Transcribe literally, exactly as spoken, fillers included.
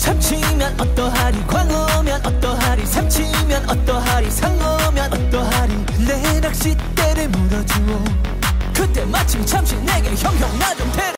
참치면 어떠하리, 광어면 어떠하리, 삼치면 어떠하리, 상어면 어떠하리. 내 낚싯대를 물어주오. 그때 마침 참치 내게 형형 나 좀 데려.